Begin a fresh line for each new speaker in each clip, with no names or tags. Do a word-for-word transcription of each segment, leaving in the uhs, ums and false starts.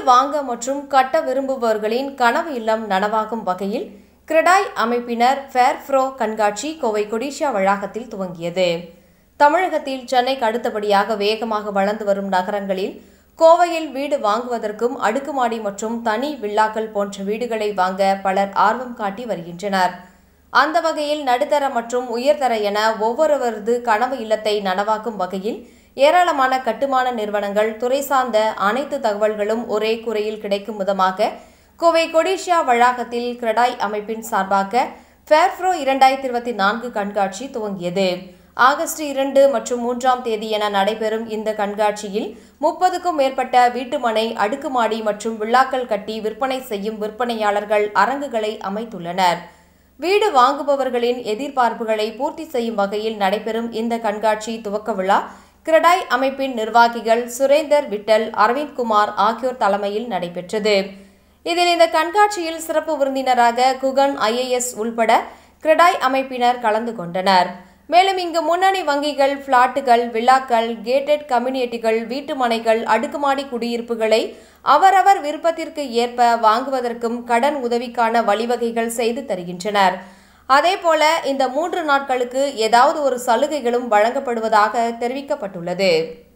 வாங்க மற்றும் கட்ட விரும்புபவர்களின் கனவு இல்லம் நனவாகும் வகையில் கிரெடாய் அமைப்பினர் ஃபேர்ஃப்ரோ கண்காட்சி கோவை கொடிஷியா வளாகத்தில் துவங்கியது. தமிழகத்தில் சென்னைக்கு அடுத்தபடியாக வேகமாக வளர்ந்து வரும் நகரங்களில் கோவையில் வீடு வாங்குவதற்கும் அடுக்குமாடி மற்றும் தனி வில்லாக்கள் போன்ற வீடுகளை வாங்க பலர் ஆர்வம் காட்டி வருகின்றனர். அந்த வகையில் நடுத்தர மற்றும் உயர்தர என ஒவ்வொருவரது கனவு இல்லத்தை நனவாக்கும் வகையில் ஏராளமான கட்டுமான நிறுவனங்கள் துறை சார்ந்த அனைத்து தகவல்களும் ஒரே குறையில் கிடைக்கும் விதமாக கோவை கொடிஷியா வளாகத்தில் கிரெடாய் அமைப்பின் சார்பாக ஃபேர்ஃப்ரோ இரண்டாயிரத்தி இருபத்தி நான்கு கண்காட்சி துவங்கியது. ஆகஸ்ட் இரண்டு மற்றும் மூன்றாம் தேதி என நடைபெறும் இந்த கண்காட்சியில் முப்பதுக்கும் மேற்பட்ட வீட்டுமனை, அடுக்குமாடி மற்றும் வில்லாக்கள் கட்டி விற்பனை செய்யும் விற்பனையாளர்கள் அரங்குகளை அமைத்துள்ளனர். வீடு வாங்குபவர்களின் எதிர்பார்ப்புகளை பூர்த்தி செய்யும் வகையில் நடைபெறும் இந்த கண்காட்சி துவக்க விழா கிரெடாய் அமைப்பின் நிர்வாகிகள் சுரேந்தர் விட்டல், அரவிந்த் குமார் ஆகியோர் தலைமையில் நடைபெற்றது. இதில் இந்த கண்காட்சியில் சிறப்பு விருந்தினராக குகன் ஐஏஎஸ் உள்பட கிரெடாய் அமைப்பினர் கலந்து கொண்டனர். மேலும் இங்கு முன்னணி வங்கிகள், பிளாட்டுகள், வில்லாக்கள், கேட்டட் கம்யூனிட்டிகள், வீட்டுமனைகள், அடுக்குமாடி குடியிருப்புகளை அவரவர் விருப்பத்திற்கு ஏற்ப வாங்குவதற்கும் கடன் உதவிக்கான வழிவகைகள் செய்து தருகின்றனர். அதேபோல இந்த மூன்று நாட்களுக்கு ஏதாவது ஒரு சலுகைகளும் வழங்கப்படுவதாக தெரிவிக்கப்பட்டுள்ளது.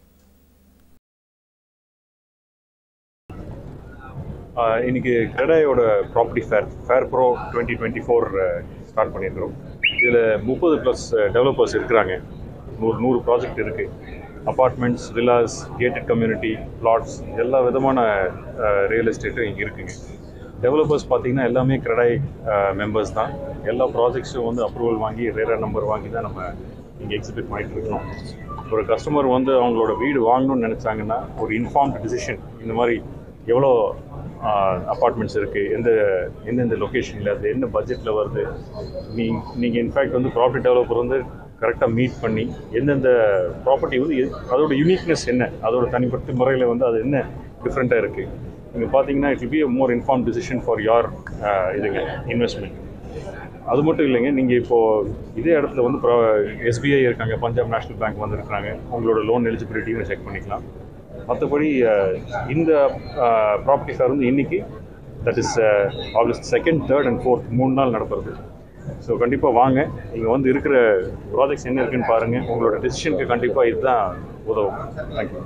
இன்னைக்கு கிரெடாயோட property fair Fairpro twenty twenty four start பண்ணியிருக்கிறோம். இதில் முப்பது ப்ளஸ் டெவலப்பர்ஸ் இருக்கிறாங்க. நூறு நூறு ப்ராஜெக்ட் இருக்குது. Apartments, villas, gated community, flats, எல்லா விதமான ரியல் எஸ்டேட்டும் இங்கே இருக்குங்க. டெவலப்பர்ஸ் பார்த்திங்கன்னா எல்லாமே கிரெடாய் மெம்பர்ஸ் தான். எல்லா ப்ராஜெக்ட்ஸும் வந்து அப்ரூவல் வாங்கி ரேரா நம்பர் வாங்கி தான் நம்ம இங்கே எக்ஸிபிட் பண்ணிகிட்டு இருக்கணும். ஒரு கஸ்டமர் வந்து அவங்களோட வீடு வாங்கணும்னு நினச்சாங்கன்னா ஒரு இன்ஃபார்ம்டு டிசிஷன், இந்த மாதிரி எவ்வளோ அப்பார்ட்மெண்ட்ஸ் இருக்குது, எந்த எந்தெந்த லொக்கேஷனில், அது என்ன பட்ஜெட்டில் வருது, நீ நீங்கள் இன்ஃபேக்ட் வந்து ப்ராப்பர்ட்டி டெவலப்பர் வந்து கரெக்டாக மீட் பண்ணி எந்தெந்த ப்ராப்பர்ட்டி வந்து அதோட யூனிக்னஸ் என்ன, அதோட தனிப்பட்ட முறையில் வந்து அது என்ன டிஃப்ரெண்ட்டாக இருக்குது, நீங்கள் பார்த்தீங்கன்னா it will be a more inform decision for your இதுங்க இன்வெஸ்ட்மெண்ட். அது மட்டும் இல்லைங்க, நீங்கள் இப்போது இதே இடத்துல வந்து எஸ்பிஐ இருக்காங்க, பஞ்சாப் நேஷ்னல் பேங்க் வந்துருக்காங்க, உங்களோட லோன் எலிஜிபிலிட்டியும் செக் பண்ணிக்கலாம். மற்றபடி இந்த ப்ராப்பர்ட்டி ஃபேர் வந்து இன்றைக்கி that is August second, third and fourth மூணு நாள் நடக்கிறது. ஸோ கண்டிப்பாக வாங்க, இங்கே வந்து இருக்கிற ப்ராஜெக்ட்ஸ் என்ன இருக்குன்னு பாருங்கள். உங்களோட டெசிஷனுக்கு கண்டிப்பாக இதுதான் உதவும். தேங்க்யூ.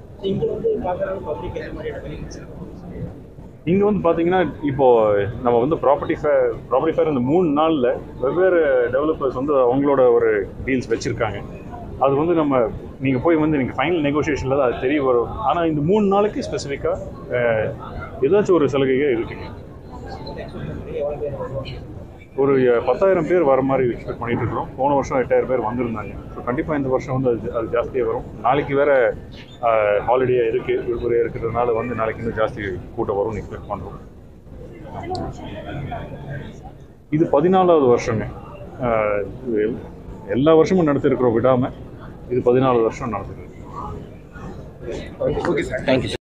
இங்கே வந்து பார்த்தீங்கன்னா இப்போது நம்ம வந்து ப்ராப்பர்ட்டி ஃபேர் ப்ராப்பர்ட்டி ஃபேர் இந்த மூணு நாளில் வெவ்வேறு டெவலப்பர்ஸ் வந்து அவங்களோட ஒரு டீல்ஸ் வச்சுருக்காங்க. அது வந்து நம்ம நீங்கள் போய் வந்து நீங்கள் ஃபைனல் நெகோசியேஷனில் தான் அது தெரிய வரும். ஆனால் இந்த மூணு நாளுக்கு ஸ்பெசிஃபிக்காக ஏதாச்சும் ஒரு சலுகைகள் இருக்குங்க. ஒரு பத்தாயிரம் பேர் வர மாதிரி எக்ஸ்பெக்ட் பண்ணிகிட்டு இருக்கிறோம். போன வருஷம் எட்டாயிரம் பேர் வந்திருந்தாங்க. ஸோ கண்டிப்பாக இந்த வருஷம் வந்து அது அது ஜாஸ்தியாக வரும். நாளைக்கு வேறு ஹாலிடே இருக்குது, விடுமுறையாக இருக்கிறதுனால வந்து நாளைக்கு இன்னும் ஜாஸ்தி கூட்டம் வரும்னு எக்ஸ்பெக்ட் பண்ணுறோம். இது பதினாலாவது வருஷங்க. எல்லா வருஷமும் நடத்திருக்கிறோம் விடாமல். இது பதினாலு வருஷம் நடத்துகிறது.
Okay sir, thank you.